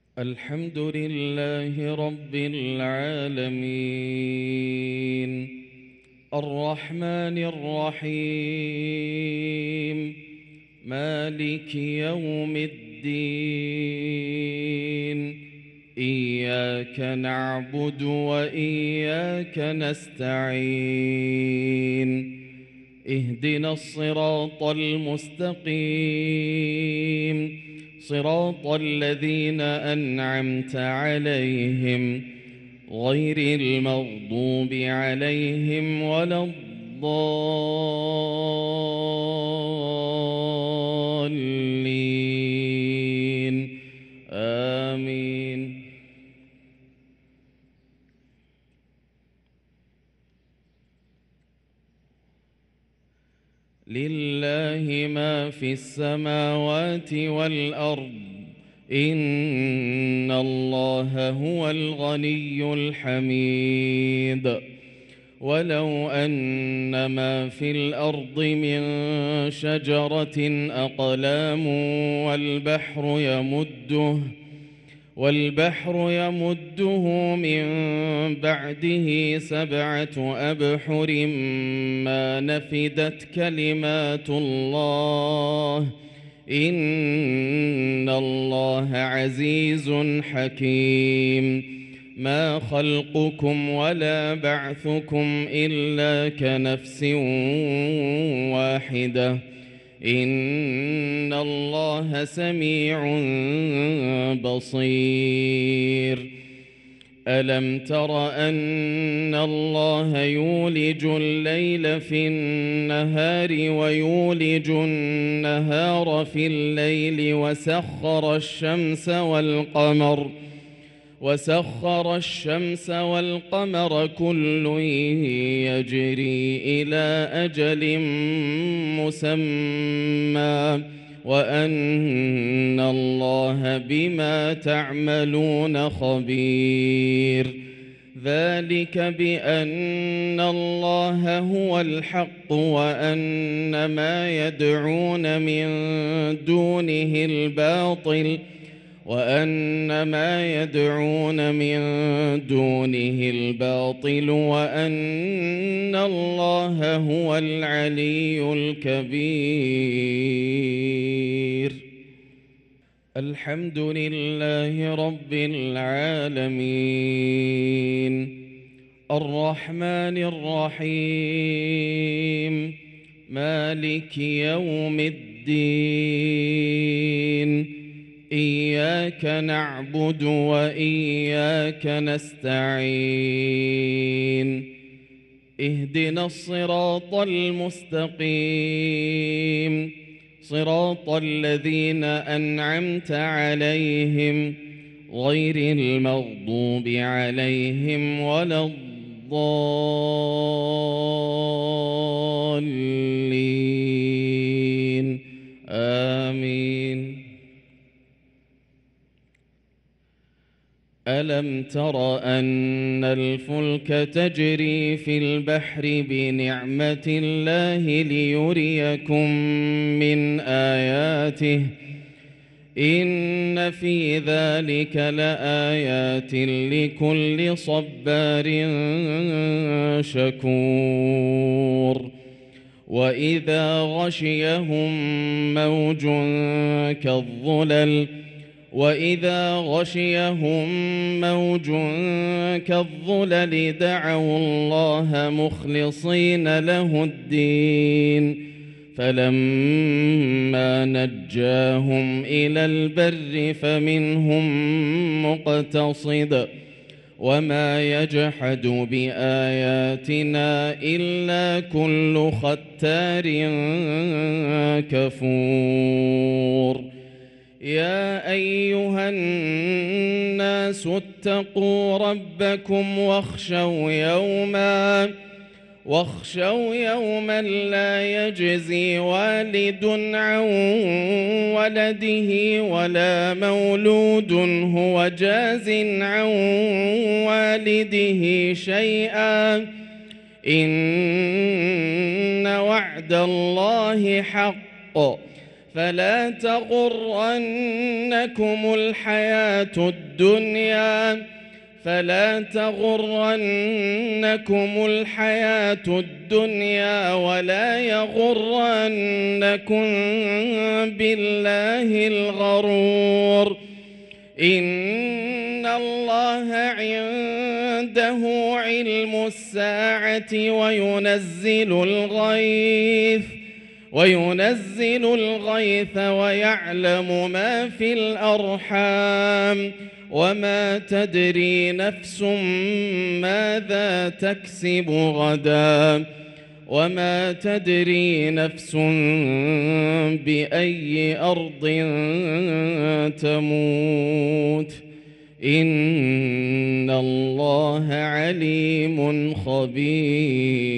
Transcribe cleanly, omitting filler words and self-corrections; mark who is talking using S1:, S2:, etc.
S1: الحمد لله رب العالمين الرحمن الرحيم مالك يوم الدين إياك نعبد وإياك نستعين اهدنا الصراط المستقيم صراط الذين أنعمت عليهم غير المغضوب عليهم ولا الضالين آمين. لله ما في السماوات والأرض إن الله هو الغني الحميد. ولو أن ما في الأرض من شجرة أقلام والبحر يمده من بعده 7 أبحر ما نفدت كلمات الله إن الله عزيز حكيم. ما خلقكم ولا بعثكم إلا كنفس واحدة إن الله سميع بصير. ألم تر أن الله يولج الليل في النهار ويولج النهار في الليل وسخر الشمس والقمر كل يجري إلى أجل مسمى وأن الله بما تعملون خبير. ذلك بأن الله هو الحق وأن ما يدعون من دونه الباطل وأن الله هو العلي الكبير. الحمد لله رب العالمين الرحمن الرحيم مالك يوم الدين إياك نعبد وإياك نستعين اهدنا الصراط المستقيم صراط الذين أنعمت عليهم غير المغضوب عليهم ولا الضالين آمين. ألم تر أن الفلك تجري في البحر بنعمة الله ليريكم من آياته إن في ذلك لآيات لكل صبار شكور. وإذا غشيهم موج كالظلل دعوا الله مخلصين له الدين فلما نجاهم إلى البر فمنهم مقتصد وما يجحد بآياتنا إلا كل ختار كفور. يا أيها الناس اتقوا ربكم واخشوا يوما لا يجزي والد عن ولده ولا مولود هو جاز عن والده شيئا إن وعد الله حق فلا تغرنكم الحياة الدنيا ولا يغرنكم بالله الغرور. إن الله عنده علم الساعة وينزل الغيث ويعلم ما في الأرحام وما تدري نفس ماذا تكسب غدا وما تدري نفس بأي أرض تموت. إن الله عليم خبير.